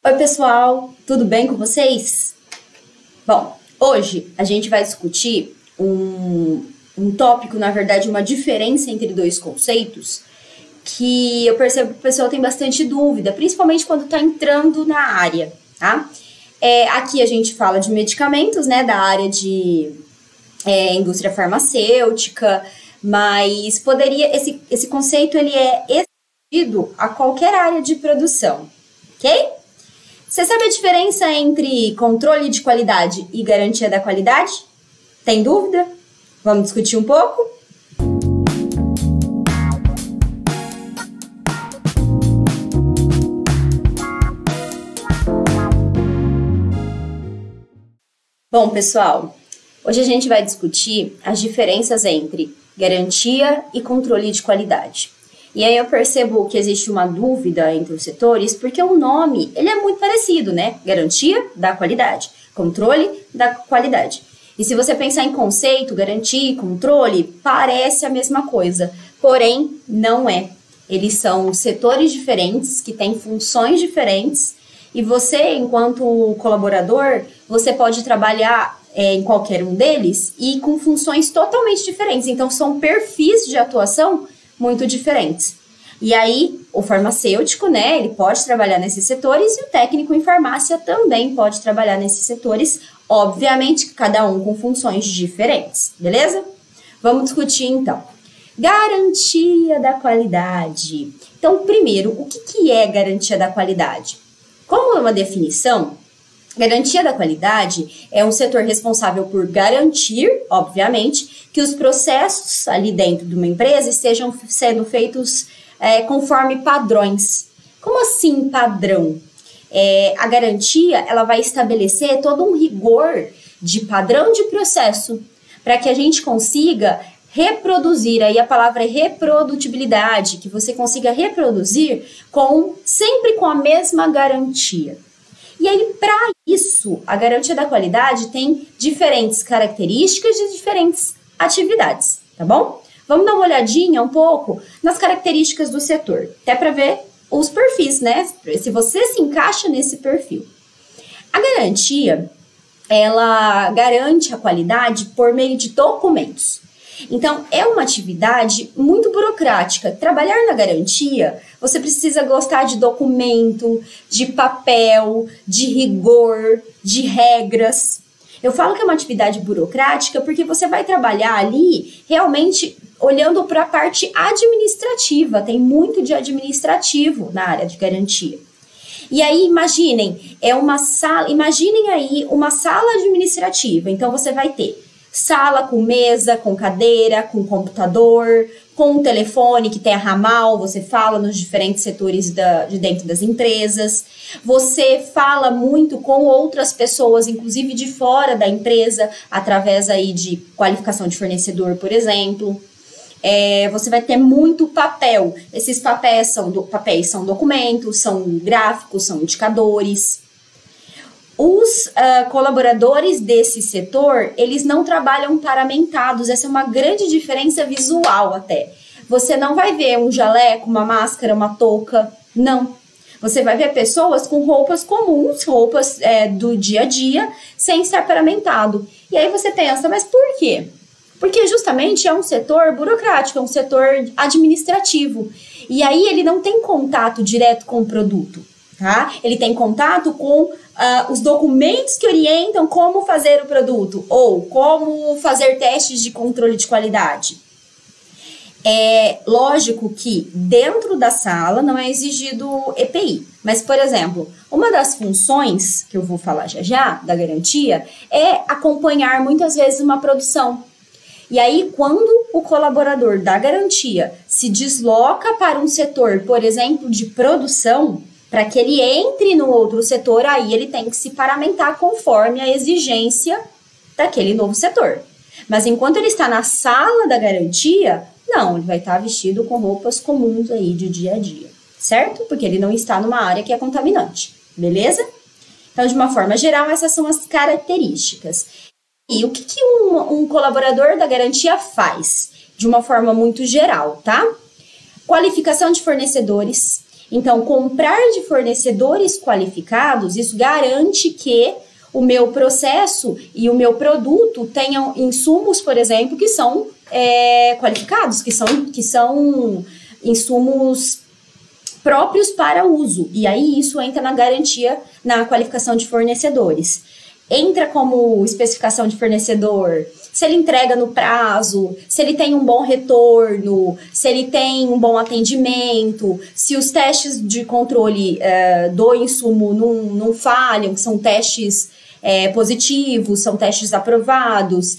Oi, pessoal, tudo bem com vocês? Bom, hoje a gente vai discutir um tópico, na verdade, uma diferença entre dois conceitos que eu percebo que o pessoal tem bastante dúvida, principalmente quando está entrando na área, tá? Aqui a gente fala de medicamentos, né, da área de indústria farmacêutica, mas esse conceito ele é estendido a qualquer área de produção, ok? Você sabe a diferença entre controle de qualidade e garantia da qualidade? Tem dúvida? Vamos discutir um pouco? Bom, pessoal, hoje a gente vai discutir as diferenças entre garantia e controle de qualidade. E aí eu percebo que existe uma dúvida entre os setores, porque o nome, ele é muito parecido, né? Garantia da qualidade, controle da qualidade. E se você pensar em conceito, garantia e controle, parece a mesma coisa, porém não é. Eles são setores diferentes, que têm funções diferentes, e você, enquanto colaborador, você pode trabalhar em qualquer um deles e com funções totalmente diferentes. Então, são perfis de atuação muito diferentes. E aí, o farmacêutico, né, ele pode trabalhar nesses setores e o técnico em farmácia também pode trabalhar nesses setores, obviamente, cada um com funções diferentes, beleza? Vamos discutir, então. Garantia da qualidade. Então, primeiro, o que é garantia da qualidade? Como uma definição, garantia da qualidade é um setor responsável por garantir, obviamente, que os processos ali dentro de uma empresa estejam sendo feitos conforme padrões. Como assim padrão? A garantia ela vai estabelecer todo um rigor de padrão de processo para que a gente consiga reproduzir, aí a palavra é reprodutibilidade, que você consiga reproduzir sempre com a mesma garantia. E aí, para isso, a garantia da qualidade tem diferentes características de diferentes atividades, tá bom? Vamos dar uma olhadinha um pouco nas características do setor, até para ver os perfis, né? Se você se encaixa nesse perfil. A garantia, ela garante a qualidade por meio de documentos. Então, é uma atividade muito burocrática. Trabalhar na garantia, você precisa gostar de documento, de papel, de rigor, de regras. Eu falo que é uma atividade burocrática porque você vai trabalhar ali realmente olhando para a parte administrativa. Tem muito de administrativo na área de garantia. E aí, imaginem aí uma sala administrativa. Então, você vai ter sala com mesa, com cadeira, com computador, com um telefone que tem a ramal, você fala nos diferentes setores de dentro das empresas. Você fala muito com outras pessoas, inclusive de fora da empresa, através aí de qualificação de fornecedor, por exemplo. Você vai ter muito papel. Esses papéis são documentos, são gráficos, são indicadores. Os colaboradores desse setor, eles não trabalham paramentados, essa é uma grande diferença visual até. Você não vai ver um jaleco, uma máscara, uma touca, não. Você vai ver pessoas com roupas comuns, roupas do dia a dia, sem estar paramentado. E aí você pensa, mas por quê? Porque justamente é um setor burocrático, é um setor administrativo. E aí ele não tem contato direto com o produto, tá? Ele tem contato com os documentos que orientam como fazer o produto ou como fazer testes de controle de qualidade. É lógico que dentro da sala não é exigido EPI, mas, por exemplo, uma das funções que eu vou falar já da garantia é acompanhar muitas vezes uma produção. E aí, quando o colaborador da garantia se desloca para um setor, por exemplo, de produção, para que ele entre no outro setor, aí ele tem que se paramentar conforme a exigência daquele novo setor. Mas enquanto ele está na sala da garantia, não, ele vai estar vestido com roupas comuns aí de dia a dia, certo? Porque ele não está numa área que é contaminante, beleza? Então, de uma forma geral, essas são as características. E o que um colaborador da garantia faz? De uma forma muito geral, tá? Qualificação de fornecedores. Então, comprar de fornecedores qualificados, isso garante que o meu processo e o meu produto tenham insumos, por exemplo, que são qualificados, que são insumos próprios para uso. E aí isso entra na garantia, na qualificação de fornecedores. Entra como especificação de fornecedor se ele entrega no prazo, se ele tem um bom retorno, se ele tem um bom atendimento, se os testes de controle do insumo não falham, que são testes positivos, são testes aprovados.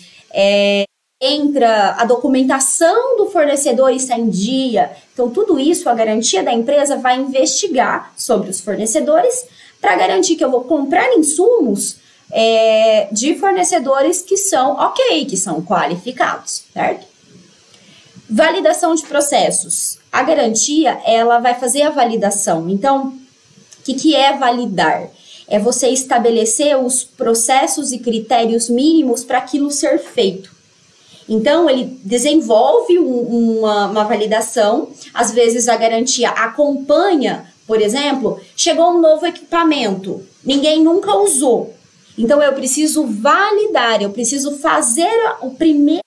Entra a documentação do fornecedor está em dia. Então, tudo isso, a garantia da empresa vai investigar sobre os fornecedores para garantir que eu vou comprar insumos de fornecedores que são ok, que são qualificados, certo? Validação de processos. A garantia, ela vai fazer a validação. Então, o que é validar? É você estabelecer os processos e critérios mínimos para aquilo ser feito. Então, ele desenvolve uma validação, às vezes a garantia acompanha, por exemplo, chegou um novo equipamento, ninguém nunca usou. Então, eu preciso validar, eu preciso fazer o primeiro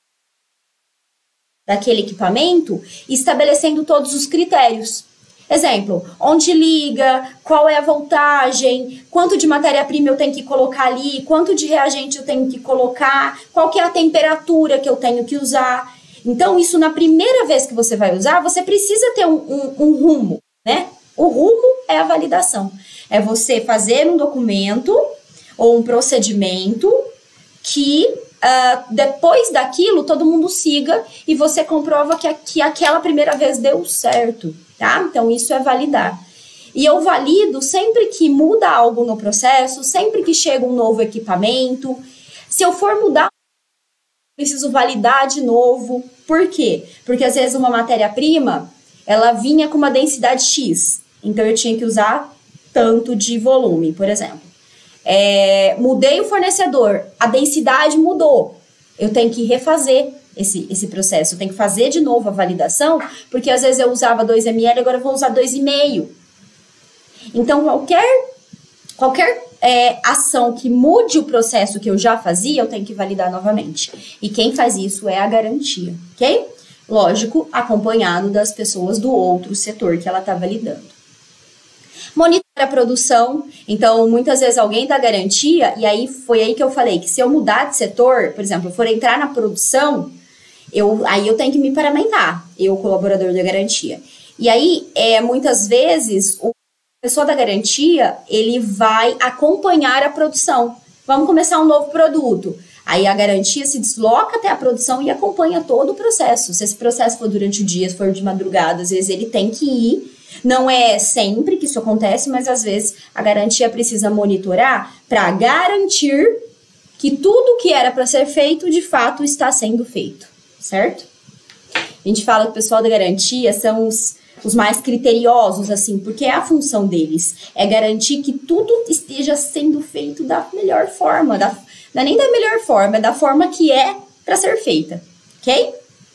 daquele equipamento, estabelecendo todos os critérios. Exemplo, onde liga, qual é a voltagem, quanto de matéria-prima eu tenho que colocar ali, quanto de reagente eu tenho que colocar, qual que é a temperatura que eu tenho que usar. Então, isso na primeira vez que você vai usar, você precisa ter um rumo, né? O rumo é a validação. É você fazer um documento ou um procedimento que depois daquilo todo mundo siga e você comprova que aquela primeira vez deu certo, tá? Então, isso é validar. E eu valido sempre que muda algo no processo, sempre que chega um novo equipamento. Se eu for mudar, preciso validar de novo. Por quê? Porque às vezes uma matéria-prima, ela vinha com uma densidade X. Então, eu tinha que usar tanto de volume, por exemplo. Mudei o fornecedor, a densidade mudou. Eu tenho que refazer esse processo. Eu tenho que fazer de novo a validação, porque às vezes eu usava 2 ml, agora eu vou usar 2,5. Então, qualquer ação que mude o processo que eu já fazia, eu tenho que validar novamente. E quem faz isso é a garantia, ok? Lógico, acompanhado das pessoas do outro setor que ela está validando. Monitora a produção. Então, muitas vezes alguém dá garantia, e aí foi aí que eu falei que se eu mudar de setor, por exemplo, eu for entrar na produção, aí eu tenho que me paramentar, eu, colaborador da garantia. E aí, muitas vezes, a pessoa da garantia, ele vai acompanhar a produção. Vamos começar um novo produto. Aí a garantia se desloca até a produção e acompanha todo o processo. Se esse processo for durante o dia, se for de madrugada, às vezes ele tem que ir. Não é sempre que isso acontece, mas às vezes a garantia precisa monitorar para garantir que tudo que era para ser feito, de fato, está sendo feito, certo? A gente fala que o pessoal da garantia são os mais criteriosos, assim, porque é a função deles. É garantir que tudo esteja sendo feito da melhor forma. Não é nem da melhor forma, é da forma que é para ser feita, ok?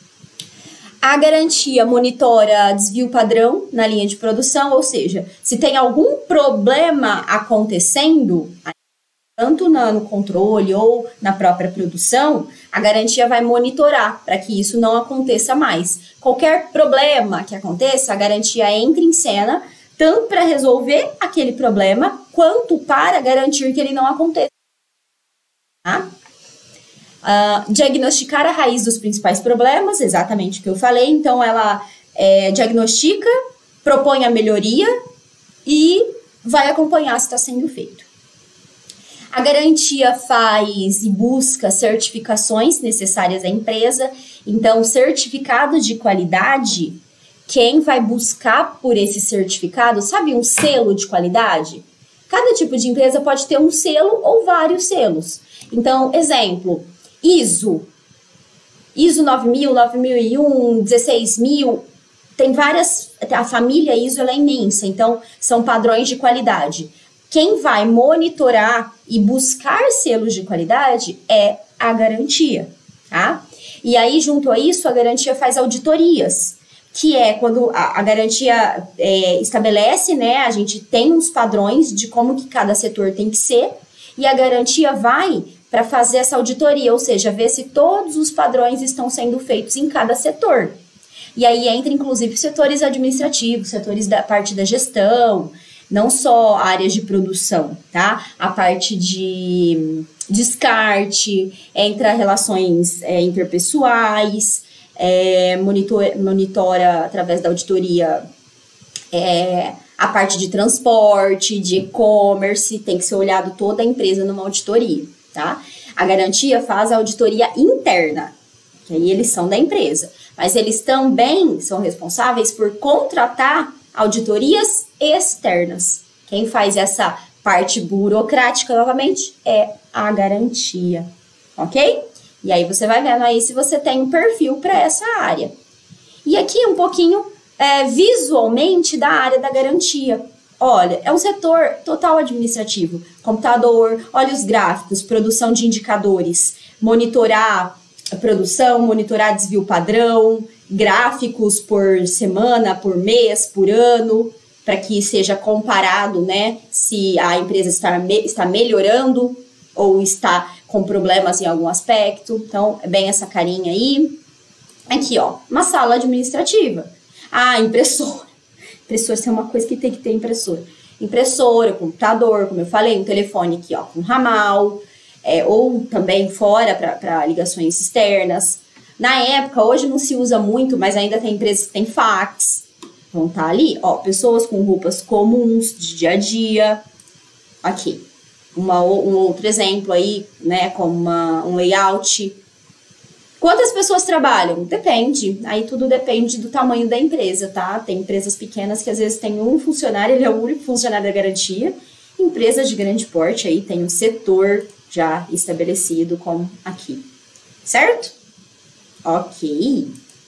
A garantia monitora desvio padrão na linha de produção, ou seja, se tem algum problema acontecendo, tanto no controle ou na própria produção, a garantia vai monitorar para que isso não aconteça mais. Qualquer problema que aconteça, a garantia entra em cena, tanto para resolver aquele problema, quanto para garantir que ele não aconteça. Tá? Diagnosticar a raiz dos principais problemas, exatamente o que eu falei. Então, ela diagnostica, propõe a melhoria e vai acompanhar se está sendo feito. A garantia faz e busca certificações necessárias à empresa. Então, certificado de qualidade, quem vai buscar por esse certificado, sabe um selo de qualidade? Cada tipo de empresa pode ter um selo ou vários selos. Então, exemplo, ISO 9000, 9001, 16000, tem várias, a família ISO ela é imensa, então são padrões de qualidade. Quem vai monitorar e buscar selos de qualidade é a garantia, tá? E aí, junto a isso, a garantia faz auditorias. que é quando a garantia estabelece, né, a gente tem uns padrões de como que cada setor tem que ser, e a garantia vai para fazer essa auditoria, ou seja, ver se todos os padrões estão sendo feitos em cada setor. E aí entra, inclusive, setores administrativos, setores da parte da gestão, não só áreas de produção, tá? A parte de descarte, entra relações interpessoais, monitora através da auditoria a parte de transporte, de e-commerce, tem que ser olhado toda a empresa numa auditoria, tá? A garantia faz a auditoria interna, que aí eles são da empresa, mas eles também são responsáveis por contratar auditorias externas. Quem faz essa parte burocrática, novamente, é a garantia, ok? E aí você vai vendo aí se você tem um perfil para essa área. E aqui um pouquinho visualmente da área da garantia. Olha, é um setor total administrativo. Computador, olha os gráficos, produção de indicadores, monitorar a produção, monitorar desvio padrão, gráficos por semana, por mês, por ano, para que seja comparado, né, se a empresa está melhorando ou está com problemas em algum aspecto. Então, é bem essa carinha aí. Aqui, ó, uma sala administrativa. Impressora. Impressora, isso é uma coisa que tem que ter impressora. Impressora, computador, como eu falei, um telefone aqui, ó, com ramal, ou também fora para ligações externas. Na época, hoje não se usa muito, mas ainda tem empresas que tem fax. Vão estar ali, ó, pessoas com roupas comuns de dia a dia. Aqui, um outro exemplo aí, né, como um layout. Quantas pessoas trabalham? Depende. Aí tudo depende do tamanho da empresa, tá? Tem empresas pequenas que às vezes tem um funcionário, ele é o único funcionário da garantia. Empresas de grande porte aí tem um setor já estabelecido como aqui. Certo? Ok.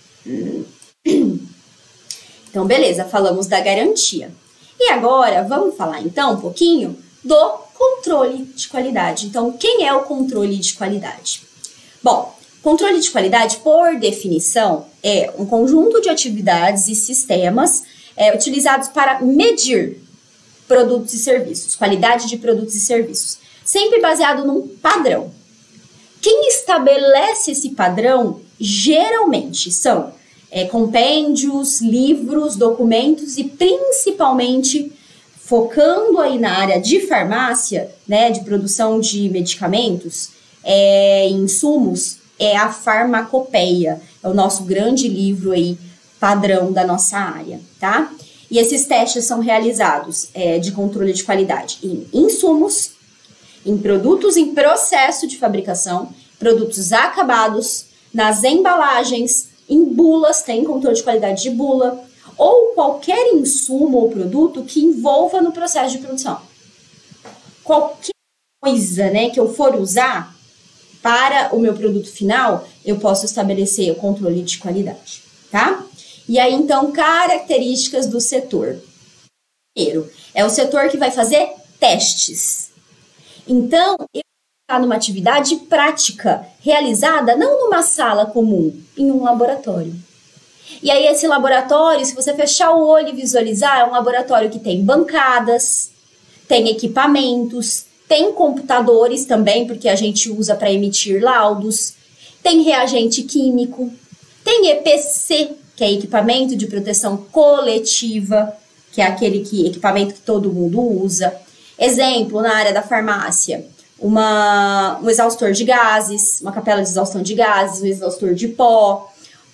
Então, beleza, falamos da garantia. E agora, vamos falar então um pouquinho do controle de qualidade. Então, quem é o controle de qualidade? Bom, controle de qualidade, por definição, é um conjunto de atividades e sistemas utilizados para medir produtos e serviços, qualidade de produtos e serviços, sempre baseado num padrão. Quem estabelece esse padrão, geralmente, são compêndios, livros, documentos e, principalmente, focando aí na área de farmácia, né, de produção de medicamentos, insumos, é a farmacopeia, é o nosso grande livro aí, padrão da nossa área, tá? E esses testes são realizados de controle de qualidade em insumos, em produtos em processo de fabricação, produtos acabados, nas embalagens, em bulas, tem controle de qualidade de bula, ou qualquer insumo ou produto que envolva no processo de produção. Qualquer coisa, né, que eu for usar para o meu produto final, eu posso estabelecer o controle de qualidade, tá? E aí, então, características do setor. Primeiro, é o setor que vai fazer testes. Então, eu vou estar numa atividade prática, realizada não numa sala comum, em um laboratório. E aí, esse laboratório, se você fechar o olho e visualizar, é um laboratório que tem bancadas, tem equipamentos, tem computadores também, porque a gente usa para emitir laudos, tem reagente químico, tem EPC, que é equipamento de proteção coletiva, que é aquele equipamento que todo mundo usa. Exemplo, na área da farmácia, um exaustor de gases, uma capela de exaustão de gases, um exaustor de pó,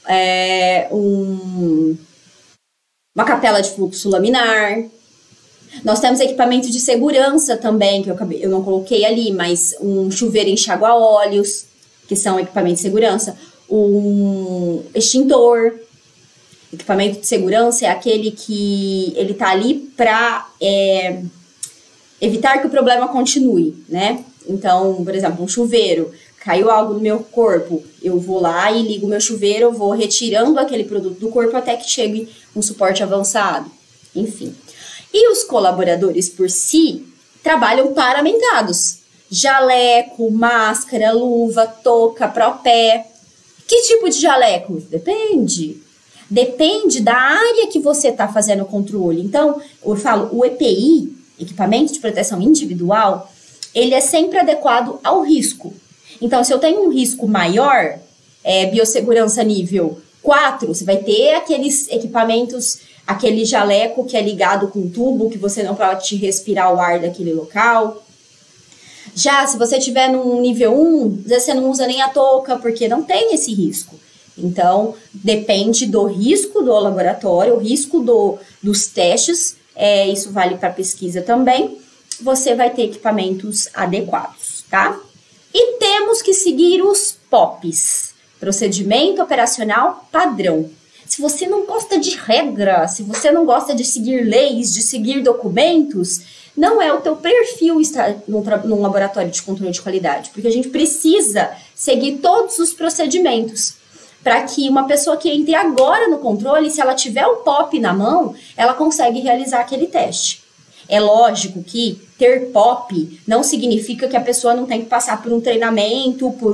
uma capela de fluxo laminar. Nós temos equipamento de segurança também, que eu não coloquei ali, mas um chuveiro enxágua-óleos, que são equipamentos de segurança, um extintor. Equipamento de segurança é aquele que ele tá ali para evitar que o problema continue, né? Então, por exemplo, um chuveiro, caiu algo no meu corpo, eu vou lá e ligo o meu chuveiro, eu vou retirando aquele produto do corpo até que chegue um suporte avançado, enfim. E os colaboradores por si trabalham paramentados. Jaleco, máscara, luva, touca, propé. Que tipo de jaleco? Depende. Depende da área que você está fazendo o controle. Então, eu falo, o EPI, equipamento de proteção individual, ele é sempre adequado ao risco. Então, se eu tenho um risco maior, biossegurança nível 4, você vai ter aqueles equipamentos, aquele jaleco que é ligado com tubo, que você não pode respirar o ar daquele local. Já, se você tiver num nível 1, às vezes você não usa nem a touca, porque não tem esse risco. Então, depende do risco do laboratório, o risco dos testes, isso vale para pesquisa também, você vai ter equipamentos adequados, tá? E temos que seguir os POPs, Procedimento Operacional Padrão. Se você não gosta de regra, se você não gosta de seguir leis, de seguir documentos, não é o teu perfil estar num laboratório de controle de qualidade, porque a gente precisa seguir todos os procedimentos para que uma pessoa que entre agora no controle, se ela tiver o POP na mão, ela consegue realizar aquele teste. É lógico que ter POP não significa que a pessoa não tem que passar por um treinamento, por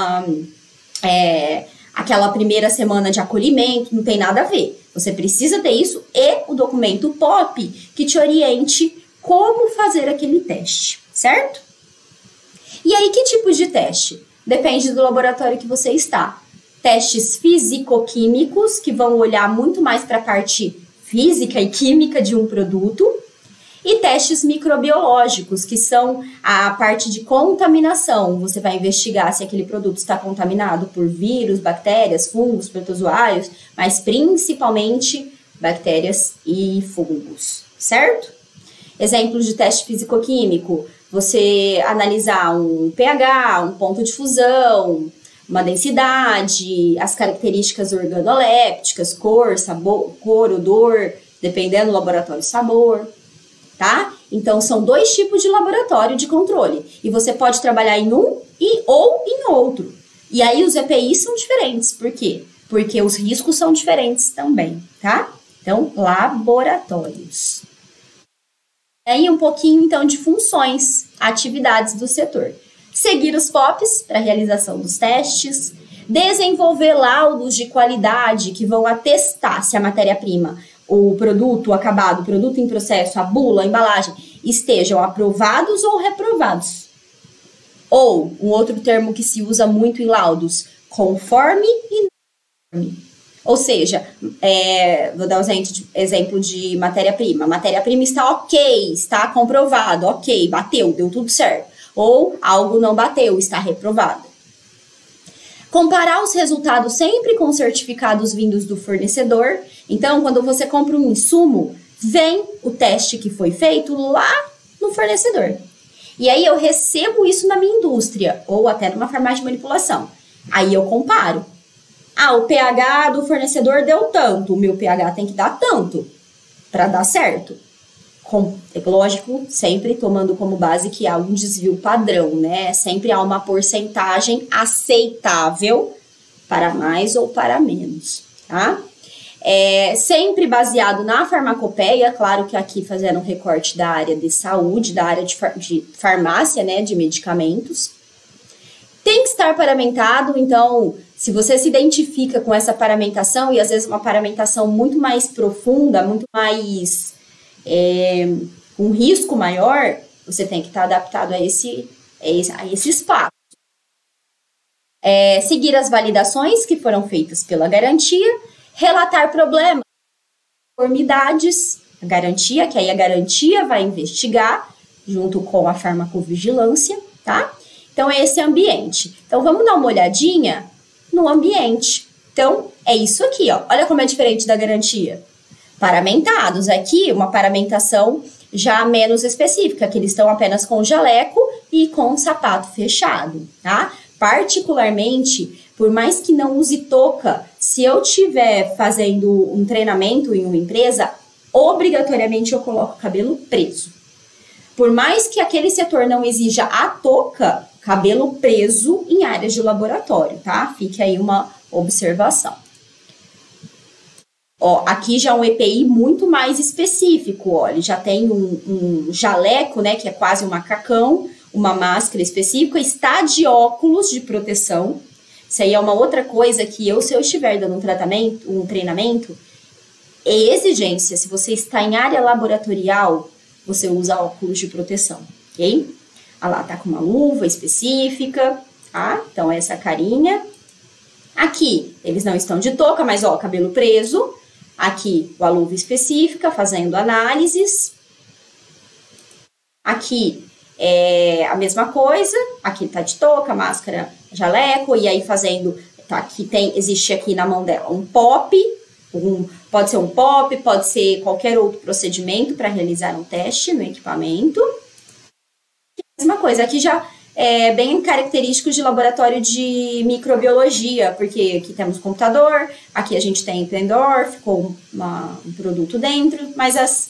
aquela primeira semana de acolhimento, não tem nada a ver. Você precisa ter isso e o documento POP que te oriente como fazer aquele teste, certo? E aí, que tipo de teste? Depende do laboratório que você está. Testes físico-químicos, que vão olhar muito mais para a parte física e química de um produto, e testes microbiológicos, que são a parte de contaminação. Você vai investigar se aquele produto está contaminado por vírus, bactérias, fungos, protozoários, mas principalmente bactérias e fungos, certo? Exemplos de teste físico-químico, você analisar um pH, um ponto de fusão, uma densidade, as características organolépticas, cor, sabor, odor, dependendo do laboratório, sabor, tá? Então, são 2 tipos de laboratório de controle. E você pode trabalhar em um ou em outro. E aí, os EPIs são diferentes. Por quê? Porque os riscos são diferentes também, tá? Então, laboratórios. Aí, um pouquinho, então, de funções, atividades do setor. Seguir os POPs para a realização dos testes, desenvolver laudos de qualidade que vão atestar se a matéria-prima, o produto acabado, o produto em processo, a bula, a embalagem, estejam aprovados ou reprovados. Ou, um outro termo que se usa muito em laudos, conforme e norme. Ou seja, vou dar um exemplo de matéria-prima. A matéria-prima está ok, está comprovado, ok, bateu, deu tudo certo. Ou algo não bateu, está reprovado. Comparar os resultados sempre com certificados vindos do fornecedor. Então, quando você compra um insumo, vem o teste que foi feito lá no fornecedor. E aí eu recebo isso na minha indústria, ou até numa farmácia de manipulação. Aí eu comparo. O pH do fornecedor deu tanto, o meu pH tem que dar tanto para dar certo. Lógico, sempre tomando como base que há um desvio padrão, né? Sempre há uma porcentagem aceitável para mais ou para menos, tá? Sempre baseado na farmacopeia, claro que aqui fazendo um recorte da área de saúde, da área de farmácia, né, de medicamentos. Tem que estar paramentado, então, se você se identifica com essa paramentação, e às vezes uma paramentação muito mais profunda, muito mais... um risco maior, você tem que estar adaptado a esse espaço. Seguir as validações que foram feitas pela garantia, relatar problemas, conformidades, a garantia, que aí a garantia vai investigar junto com a farmacovigilância, tá? Então, esse ambiente. Então, vamos dar uma olhadinha no ambiente. Então, é isso aqui, ó. Olha como é diferente da garantia. Paramentados. Aqui, uma paramentação já menos específica, que eles estão apenas com jaleco e com sapato fechado, tá? Particularmente, por mais que não use touca, se eu estiver fazendo um treinamento em uma empresa, obrigatoriamente eu coloco o cabelo preso. Por mais que aquele setor não exija a touca, cabelo preso em áreas de laboratório, tá? Fique aí uma observação. Ó, aqui já é um EPI muito mais específico, ó, ele já tem um jaleco, né, que é quase um macacão, uma máscara específica, está de óculos de proteção, Isso aí é uma outra coisa que se eu estiver dando um treinamento, é exigência. Se você está em área laboratorial, você usa óculos de proteção, ok? Olha lá, tá com uma luva específica, tá? Então, essa carinha. Aqui, eles não estão de touca, mas, ó, cabelo preso. Aqui, a luva específica, fazendo análises. Aqui, a mesma coisa. Aqui tá de touca, máscara, jaleco. E aí, fazendo... Tá, aqui existe aqui na mão dela um POP. Pode ser um POP, pode ser qualquer outro procedimento para realizar um teste no equipamento. Mesma coisa, aqui já é bem característico de laboratório de microbiologia, porque aqui temos computador, aqui a gente tem pendorf com um produto dentro, mas as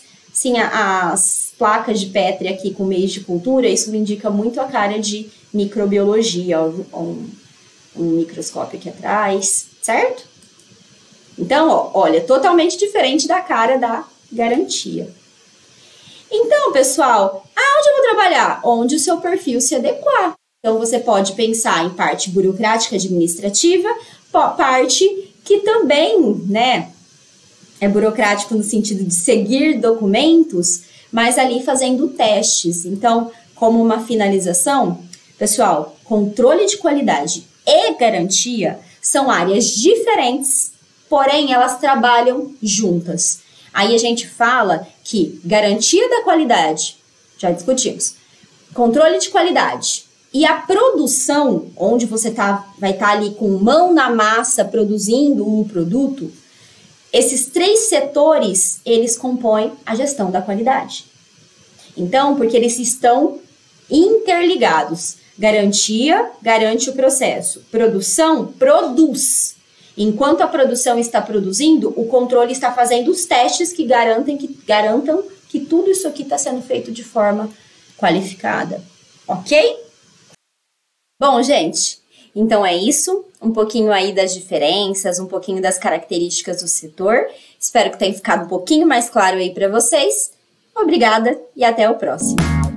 placas de Petri aqui com meios de cultura, isso me indica muito a cara de microbiologia, um microscópio aqui atrás, certo? Então, ó, olha, totalmente diferente da cara da garantia. Então, pessoal, aonde eu vou trabalhar? Onde o seu perfil se adequar. Então, você pode pensar em parte burocrática administrativa, parte que também, né, é burocrático no sentido de seguir documentos, mas ali fazendo testes. Então, como uma finalização, pessoal, controle de qualidade e garantia são áreas diferentes, porém elas trabalham juntas. Aí a gente fala que garantia da qualidade, já discutimos, controle de qualidade e a produção, onde você vai estar ali com mão na massa produzindo o produto, esses 3 setores, eles compõem a gestão da qualidade. Então, porque eles estão interligados. Garantia, garante o processo. Produção, produz. Enquanto a produção está produzindo, o controle está fazendo os testes que garantam que tudo isso aqui está sendo feito de forma qualificada. Ok? Bom, gente, então é isso. Um pouquinho aí das diferenças, um pouquinho das características do setor. Espero que tenha ficado um pouquinho mais claro aí para vocês. Obrigada e até o próximo.